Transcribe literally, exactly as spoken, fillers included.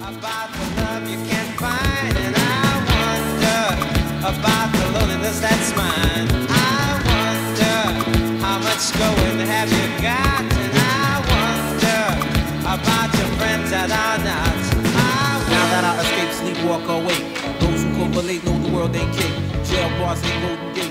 about the love you can't find, and I wonder about the loneliness that's mine. I wonder how much going have you got, and I wonder about your friends that are not. I Now that I escape, sleep, walk, awake. Those who correlate know the world ain't kick. Jail bars ain't golden gate.